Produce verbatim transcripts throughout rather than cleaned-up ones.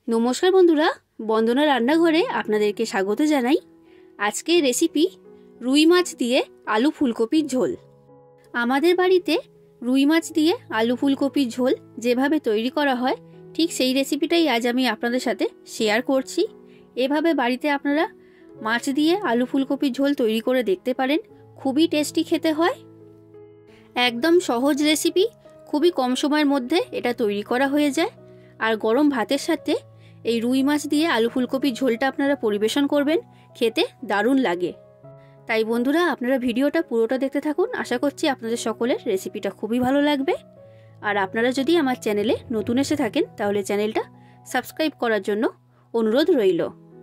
নমস্কার বন্ধুরা, বন্দনা রান্নাঘরে আপনাদেরকে স্বাগত জানাই। আজকের রেসিপি রুই মাছ দিয়ে আলু ফুলকপির ঝোল। আমাদের বাড়িতে রুই মাছ দিয়ে আলু ফুলকপির ঝোল যেভাবে তৈরি করা হয় ঠিক সেই রেসিপিটাই আজ আমি আপনাদের সাথে শেয়ার করছি। এভাবে বাড়িতে আপনারা মাছ দিয়ে আলু ফুলকপির ঝোল তৈরি করে দেখতে পারেন, খুবই টেস্টি খেতে হয়। একদম সহজ রেসিপি, খুবই কম সময়ের মধ্যে এটা তৈরি করা হয়ে যায়। আর গরম ভাতের সাথে এই রুই মাছ দিয়ে আলু ফুলকপির ঝোলটা আপনারা পরিবেশন করবেন, খেতে দারুণ লাগে। তাই বন্ধুরা আপনারা ভিডিওটা পুরোটা দেখতে থাকুন, আশা করছি আপনাদের সকলের রেসিপিটা খুবই ভালো লাগবে। আর আপনারা যদি আমার চ্যানেলে নতুন এসে থাকেন তাহলে চ্যানেলটা সাবস্ক্রাইব করার জন্য অনুরোধ রইল।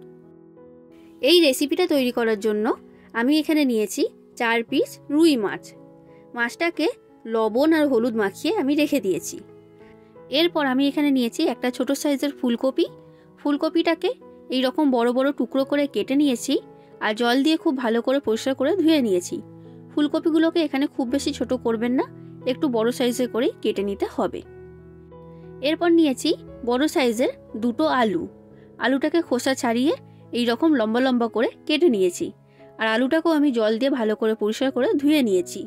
এই রেসিপিটা তৈরি করার জন্য আমি এখানে নিয়েছি চার পিস রুই মাছ। মাছটাকে লবণ আর হলুদ মাখিয়ে আমি রেখে দিয়েছি। এরপর আমি এখানে নিয়েছি একটা ছোট সাইজের ফুলকপি। ফুলকপিটাকে এই রকম বড় বড় টুকরো করে কেটে নিয়েছি আর জল দিয়ে খুব ভালো করে পরিষ্কার করে ধুয়ে নিয়েছি। ফুলকপিগুলোকে এখানে খুব বেশি ছোট করবেন না, একটু বড় সাইজের করে কেটে নিতে হবে। এরপর নিয়েছি বড় সাইজের দুটো আলু। আলুটাকে খোসা ছাড়িয়ে এই রকম লম্বা লম্বা করে কেটে নিয়েছি আর আলুটাকেও আমি জল দিয়ে ভালো করে পরিষ্কার করে ধুয়ে নিয়েছি।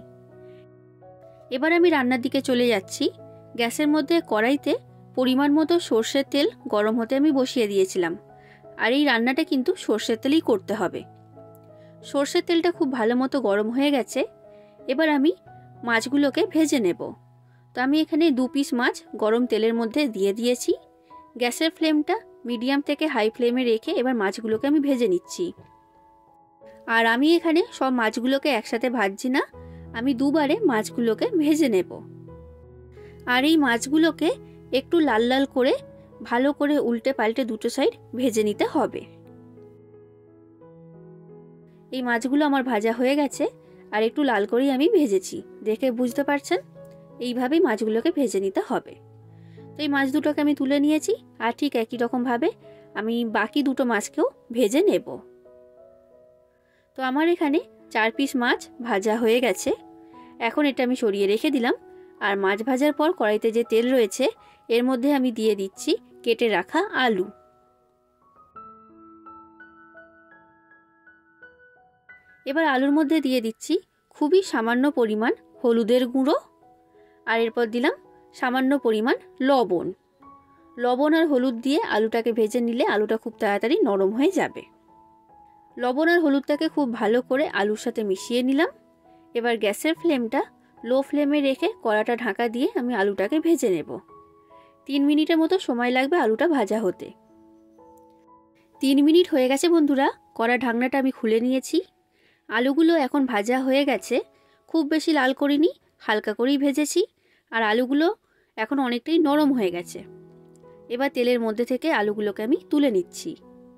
এবার আমি রান্নার দিকে চলে যাচ্ছি। গ্যাসের মধ্যে কড়াইতে পরিমাণ মতো সর্ষের তেল গরম হতে আমি বসিয়ে দিয়েছিলাম। আর এই রান্নাটা কিন্তু সর্ষের তেলেই করতে হবে। সর্ষের তেলটা খুব ভালো মতো গরম হয়ে গেছে। এবার আমি মাছগুলোকে ভেজে নেব। তো আমি এখানে দু পিস মাছ গরম তেলের মধ্যে দিয়ে দিয়েছি। গ্যাসের ফ্লেমটা মিডিয়াম থেকে হাই ফ্লেমে রেখে এবার মাছগুলোকে আমি ভেজে নিচ্ছি। আর আমি এখানে সব মাছগুলোকে একসাথে ভাজছি না, আমি দুবারে মাছগুলোকে ভেজে নেব। আর এই মাছগুলোকে একটু লাল লাল করে ভালো করে উল্টে পাল্টে দুটো সাইড ভেজে নিতে হবে। এই মাছগুলো আমার ভাজা হয়ে গেছে আর একটু লাল করেই আমি ভেজেছি, দেখে বুঝতে পারছেন। এইভাবেই মাছগুলোকে ভেজে নিতে হবে। তো এই মাছ দুটোকে আমি তুলে নিয়েছি আর ঠিক একই রকমভাবে আমি বাকি দুটো মাছকেও ভেজে নেব। তো আমার এখানে চার পিস মাছ ভাজা হয়ে গেছে। এখন এটা আমি সরিয়ে রেখে দিলাম। আর মাছ ভাজার পর কড়াইতে যে তেল রয়েছে এর মধ্যে আমি দিয়ে দিচ্ছি কেটে রাখা আলু। এবার আলুর মধ্যে দিয়ে দিচ্ছি খুবই সামান্য পরিমাণ হলুদের গুঁড়ো আর এরপর দিলাম সামান্য পরিমাণ লবণ। লবণ আর হলুদ দিয়ে আলুটাকে ভেজে নিলে আলুটা খুব তাড়াতাড়ি নরম হয়ে যাবে। লবণ আর হলুদটাকে খুব ভালো করে আলুর সাথে মিশিয়ে নিলাম। এবার গ্যাসের ফ্লেমটা লো ফ্লেমে রেখে কড়াটা ঢাকা দিয়ে আমি আলুটাকে ভেজে নেব। তিন মিনিটের মতো সময় লাগবে আলুটা ভাজা হতে। তিন মিনিট হয়ে গেছে বন্ধুরা, কড়া ঢাকনাটা আমি খুলে নিয়েছি। আলুগুলো এখন ভাজা হয়ে গেছে, খুব বেশি লাল করিনি, হালকা করেই ভেজেছি। আর আলুগুলো এখন অনেকটাই নরম হয়ে গেছে। এবার তেলের মধ্যে থেকে আলুগুলোকে আমি তুলে নিচ্ছি।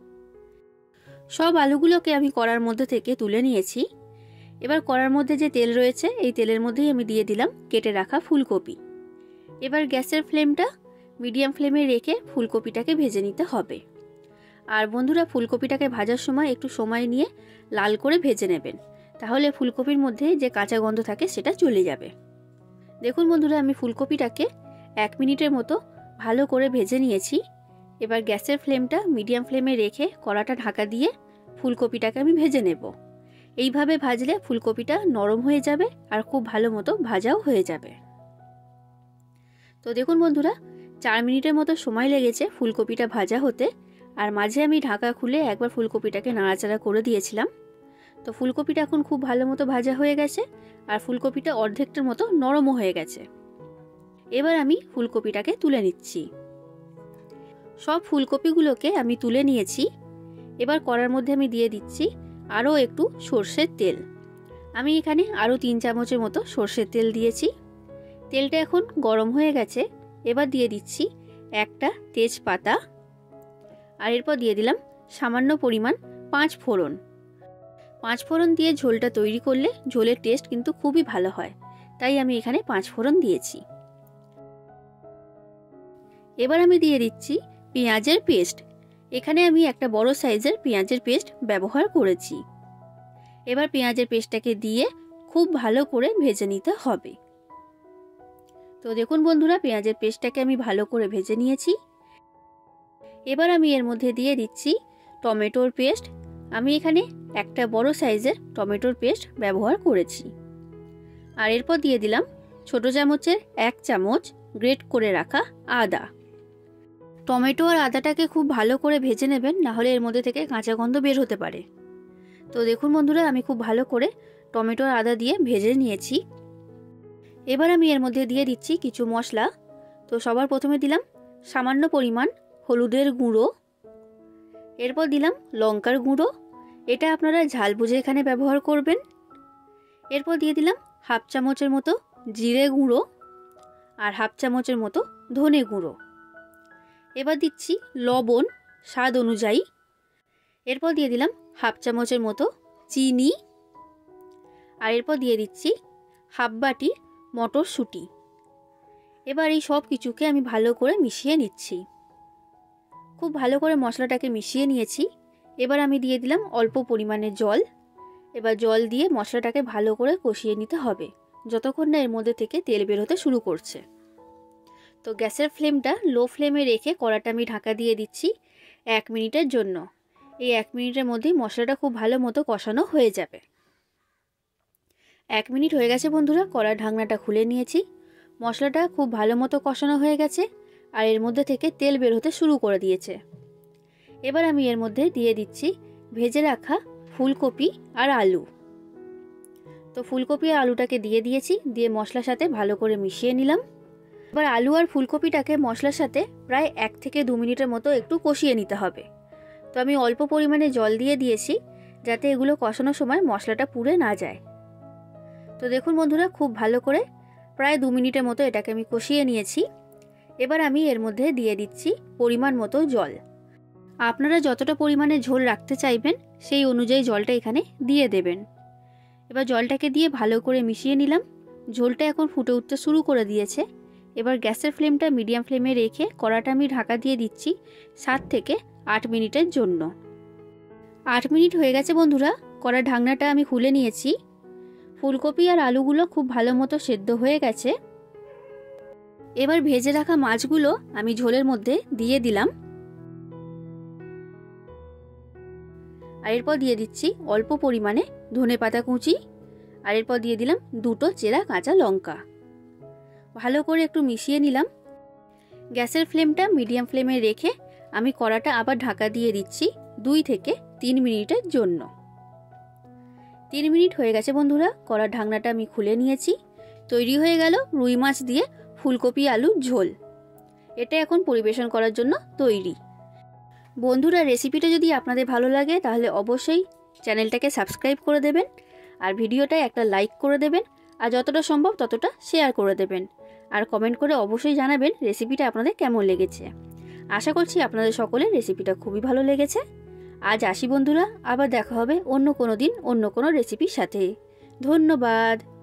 সব আলুগুলোকে আমি কড়ার মধ্যে থেকে তুলে নিয়েছি। এবার কড়ার মধ্যে যে তেল রয়েছে এই তেলের মধ্যেই আমি দিয়ে দিলাম কেটে রাখা ফুলকপি। এবার গ্যাসের ফ্লেমটা মিডিয়াম ফ্লেমে রেখে ফুলকপিটাকে ভেজে নিতে হবে। আর বন্ধুরা ফুলকপিটাকে ভাজার সময় একটু সময় নিয়ে লাল করে ভেজে নেবেন, তাহলে ফুলকপির মধ্যে যে কাঁচা গন্ধ থাকে সেটা চলে যাবে। দেখুন বন্ধুরা আমি ফুলকপিটাকে এক মিনিটের মতো ভালো করে ভেজে নিয়েছি। এবার গ্যাসের ফ্লেমটা মিডিয়াম ফ্লেমে রেখে কড়াটা ঢাকা দিয়ে ফুলকপিটাকে আমি ভেজে নেব। এইভাবে ভাজলে ফুলকপিটা নরম হয়ে যাবে আর খুব ভালো মতো ভাজাও হয়ে যাবে। তো দেখুন বন্ধুরা চার মিনিটের মতো সময় লেগেছে ফুলকপিটা ভাজা হতে। আর মাঝে আমি ঢাকা খুলে একবার ফুলকপিটাকে নাড়াচাড়া করে দিয়েছিলাম। তো ফুলকপিটা এখন খুব ভালো মতো ভাজা হয়ে গেছে আর ফুলকপিটা অর্ধেকটার মতো নরমও হয়ে গেছে। এবার আমি ফুলকপিটাকে তুলে নিচ্ছি। সব ফুলকপিগুলোকে আমি তুলে নিয়েছি। এবার কড়ার মধ্যে আমি দিয়ে দিচ্ছি আরও একটু সর্ষের তেল। আমি এখানে আরও তিন চামচের মতো সর্ষের তেল দিয়েছি। তেলটা এখন গরম হয়ে গেছে। এবার দিয়ে দিচ্ছি একটা তেজপাতা আর এরপর দিয়ে দিলাম সামান্য পরিমাণ পাঁচ ফোড়ন। পাঁচ ফোড়ন দিয়ে ঝোলটা তৈরি করলে ঝোলের টেস্ট কিন্তু খুবই ভালো হয়, তাই আমি এখানে পাঁচ ফোড়ন দিয়েছি। এবার আমি দিয়ে দিচ্ছি পেঁয়াজের পেস্ট। এখানে আমি একটা বড় সাইজের পেঁয়াজের পেস্ট ব্যবহার করেছি। এবার পেঁয়াজের পেস্টটাকে দিয়ে খুব ভালো করে ভেজে নিতে হবে। তো দেখুন বন্ধুরা পেঁয়াজের পেস্টটাকে আমি ভালো করে ভেজে নিয়েছি। এবার আমি এর মধ্যে দিয়ে দিচ্ছি টমেটোর পেস্ট। আমি এখানে একটা বড় সাইজের টমেটোর পেস্ট ব্যবহার করেছি। আর এরপর দিয়ে দিলাম ছোট চামচের এক চামচ গ্রেট করে রাখা আদা। টমেটো আর আদাটাকে খুব ভালো করে ভেজে নেবেন, নাহলে এর মধ্যে থেকে কাঁচা গন্ধ বের হতে পারে। তো দেখুন বন্ধুরা, আমি খুব ভালো করে টমেটো আর আদা দিয়ে ভেজে নিয়েছি। এবার আমি এর মধ্যে দিয়ে দিচ্ছি কিছু মশলা। তো সবার প্রথমে দিলাম সামান্য পরিমাণ হলুদের গুঁড়ো, এরপর দিলাম লঙ্কার গুঁড়ো, এটা আপনারা ঝাল বুঝে এখানে ব্যবহার করবেন। এরপর দিয়ে দিলাম হাফ চামচের মতো জিরে গুঁড়ো আর হাফ চামচের মতো ধনে গুঁড়ো। এবার দিচ্ছি লবণ স্বাদ অনুযায়ী। এরপর দিয়ে দিলাম হাফ চামচের মতো চিনি। আর এরপর দিয়ে দিচ্ছি হাফ বাটি মটরশুঁটি। এবার এই সব কিছুকে আমি ভালো করে মিশিয়ে নিচ্ছি। খুব ভালো করে মশলাটাকে মিশিয়ে নিয়েছি। এবার আমি দিয়ে দিলাম অল্প পরিমাণে জল। এবার জল দিয়ে মশলাটাকে ভালো করে কষিয়ে নিতে হবে যতক্ষণ না এর মধ্যে থেকে তেল বের হতে শুরু করছে। তো গ্যাসের ফ্লেমটা লো ফ্লেমে রেখে কড়াটা আমি ঢাকা দিয়ে দিচ্ছি এক মিনিটের জন্য। এই এক মিনিটের মধ্যেই মশলাটা খুব ভালো মতো কষানো হয়ে যাবে। এক মিনিট হয়ে গেছে বন্ধুরা, কড়ার ঢাকনাটা খুলে নিয়েছি। মশলাটা খুব ভালো মতো কষানো হয়ে গেছে আর এর মধ্যে থেকে তেল বের হতে শুরু করে দিয়েছে। এবার আমি এর মধ্যে দিয়ে দিচ্ছি ভেজে রাখা ফুলকপি আর আলু। তো ফুলকপি আর আলুটাকে দিয়ে দিয়েছি, দিয়ে মশলার সাথে ভালো করে মিশিয়ে নিলাম। এবার আলু আর ফুলকপিটাকে মশলার সাথে প্রায় এক থেকে দু মিনিটের মতো একটু কষিয়ে নিতে হবে। তো আমি অল্প পরিমাণে জল দিয়ে দিয়েছি যাতে এগুলো কষানোর সময় মশলাটা পুড়ে না যায়। তো দেখুন বন্ধুরা, খুব ভালো করে প্রায় দু মিনিটের মতো এটাকে আমি কষিয়ে নিয়েছি। এবার আমি এর মধ্যে দিয়ে দিচ্ছি পরিমাণ মতো জল। আপনারা যতটা পরিমাণে ঝোল রাখতে চাইবেন সেই অনুযায়ী জলটা এখানে দিয়ে দেবেন। এবার জলটাকে দিয়ে ভালো করে মিশিয়ে নিলাম। ঝোলটা এখন ফুটে উঠতে শুরু করে দিয়েছে। এবার গ্যাসের ফ্লেমটা মিডিয়াম ফ্লেমে রেখে কড়াটা আমি ঢাকা দিয়ে দিচ্ছি সাত থেকে আট মিনিটের জন্য। আট মিনিট হয়ে গেছে বন্ধুরা, কড়ার ঢাকনাটা আমি খুলে নিয়েছি। ফুলকপি আর আলুগুলো খুব ভালো মতো সেদ্ধ হয়ে গেছে। এবার ভেজে রাখা মাছগুলো আমি ঝোলের মধ্যে দিয়ে দিলাম। আর এরপর দিয়ে দিচ্ছি অল্প পরিমাণে ধনেপাতা কুচি। আর এরপর দিয়ে দিলাম দুটো চেরা কাঁচা লঙ্কা। ভালো করে একটু মিশিয়ে নিলাম। গ্যাসের ফ্লেমটা মিডিয়াম ফ্লেমে রেখে আমি কড়াটা আবার ঢাকা দিয়ে দিচ্ছি দুই থেকে তিন মিনিটের জন্য। তিন মিনিট হয়ে গেছে বন্ধুরা, কড়ার ঢাকনাটা আমি খুলে নিয়েছি। তৈরি হয়ে গেল রুই মাছ দিয়ে ফুলকপি আলুর ঝোল। এটা এখন পরিবেশন করার জন্য তৈরি। বন্ধুরা, রেসিপিটা যদি আপনাদের ভালো লাগে তাহলে অবশ্যই চ্যানেলটাকে সাবস্ক্রাইব করে দেবেন আর ভিডিওটায় একটা লাইক করে দেবেন আর যতটা সম্ভব ততটা শেয়ার করে দেবেন। আর কমেন্ট করে অবশ্যই জানাবেন রেসিপিটা আপনাদের কেমন লেগেছে। আশা করছি আপনাদের সকলের রেসিপিটা খুবই ভালো লেগেছে। আজ আসি বন্ধুরা, আবার দেখা হবে অন্য কোনো দিন অন্য কোনো রেসিপির সাথে। ধন্যবাদ।